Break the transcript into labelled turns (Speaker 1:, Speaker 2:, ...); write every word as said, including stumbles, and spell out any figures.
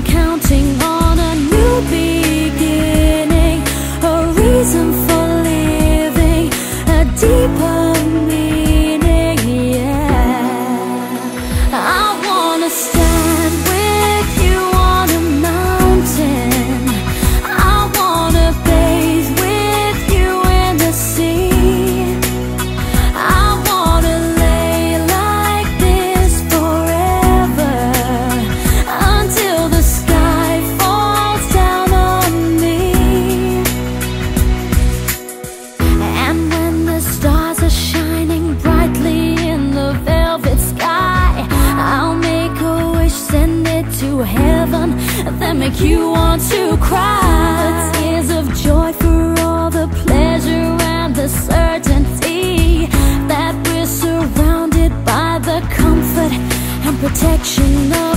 Speaker 1: counting on a new beginning, a reason for living, a deeper meaning, yeah. I wanna stand with you on a mountain, I wanna bathe with you in the sea, I wanna lay like this forever, until the sky falls down on me. And when the stars are shining brightly in the velvet sky, I'll make a wish, send it to heaven, then make you want to cry. The tears of joy for all the pleasure and the certainty that we're surrounded by the comfort and protection of